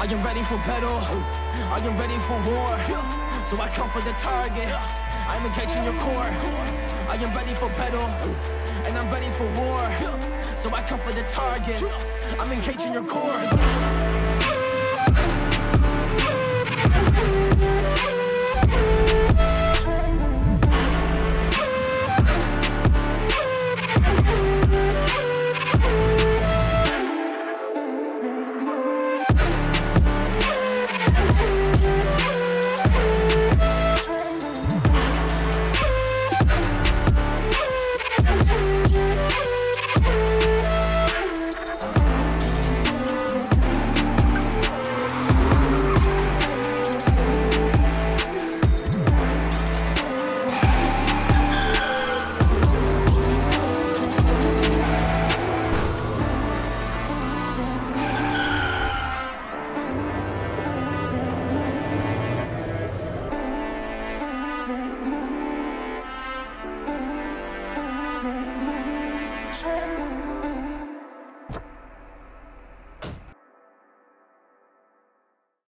I am ready for battle, I am ready for war. So I come for the target, I'm engaging your core. I am ready for battle, and I'm ready for war. So I come for the target, I'm engaging your core. True.